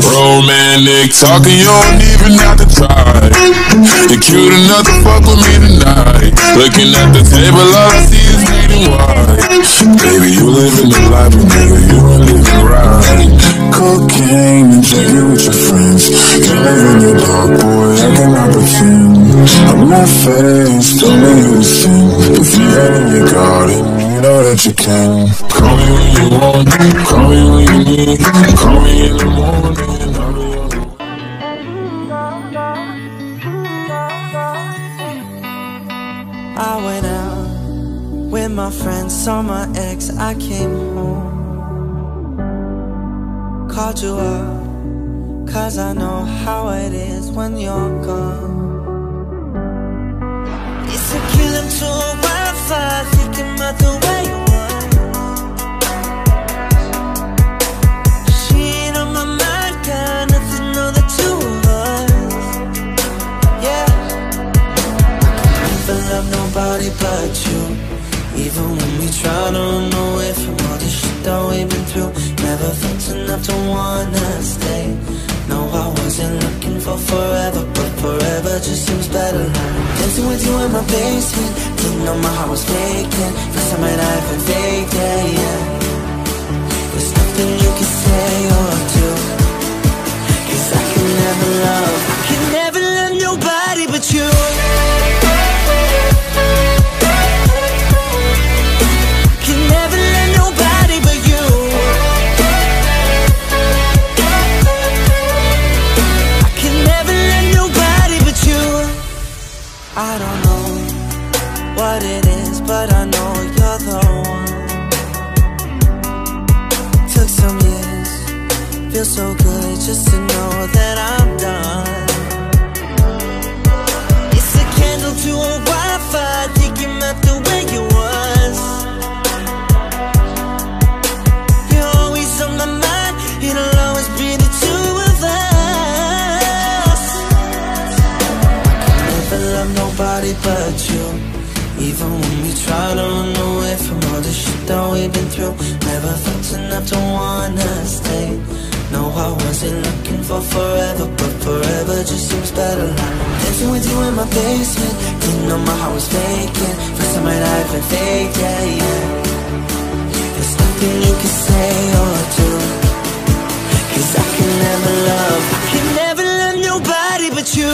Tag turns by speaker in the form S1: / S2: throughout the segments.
S1: Romantic talking, you don't even have to try. You're cute enough to fuck with me tonight. Looking at the table, all I see is red and white. Baby, you living the life, but nigga, you ain't living right. Cocaine and drinking with your friends. You live in the dark, boy, I cannot pretend. I'm not faced, don't need you to sing. If you got in your garden, you know that you can. Call me when you want, call me when you need. Call me in the morning, I'll be on the
S2: I went out with my friends, saw my ex, I came home. Called you up, cause I know how it is when you're gone. It's a killing to a wildfire, thinking about the way you want. She ain't on my mind, got nothing on the two of us. Yeah, never love nobody but you. Even when we try to run away from all the shit that we've been through, never felt enough to wanna stay. No, I wasn't looking for forever, but forever just seems better. Dancing with you in my basement, didn't know my heart was vacant. First time I'd ever faked it, yeah. There's nothing you can say or do, cause I can never love nobody but you. I don't know what it is, but I know you're the one. Took some years, feels so good just to know that I'm done. It's a candle to a wildfire, thinking about the way you was. You're always on my mind, it'll always be the two of us. I can never love nobody but you. Even when we try to run away from all the shit that we've been through, never felt enough to wanna stay. No, I wasn't looking for forever, but forever just seems better. Dancing with you in my basement, didn't know my heart was vacant. First time I'd ever faked, yeah, yeah. There's nothing you can say or do, cause I can never love nobody but you.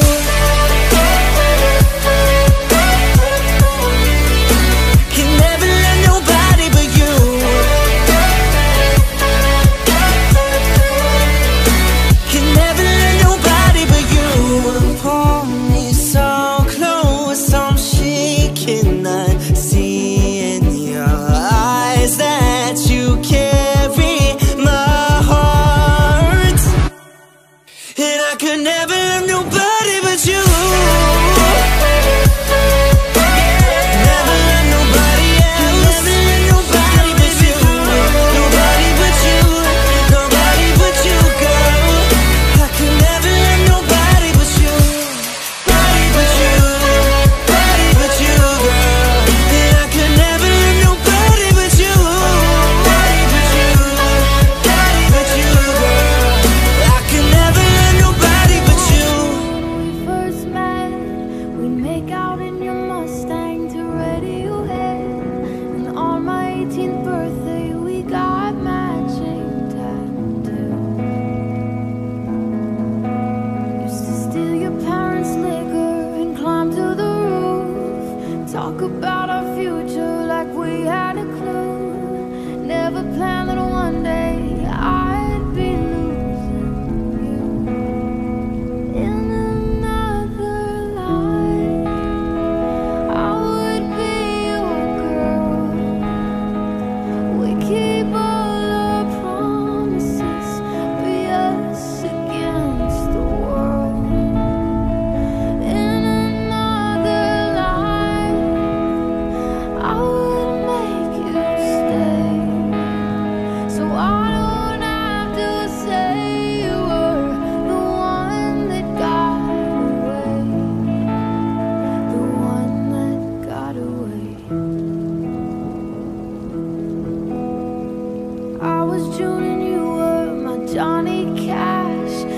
S3: Johnny Cash.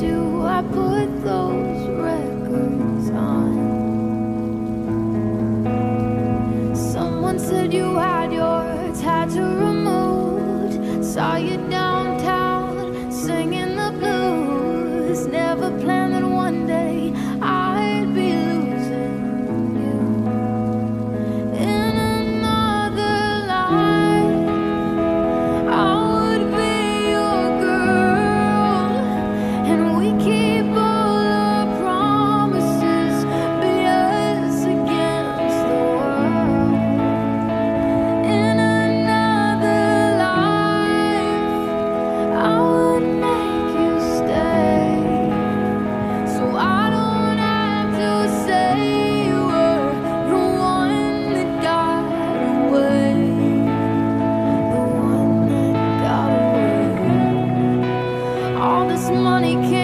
S3: you, I put those records on. Someone said you had your tattoo removed. Saw you downtown singing the blues. Never planned that one day I'd be losing you. In another life, I would be your girl, and we keep all our promises, be us against the world. In another life, I would make you stay, so I don't have to say you were the one that got away, the one that got away. All this money can't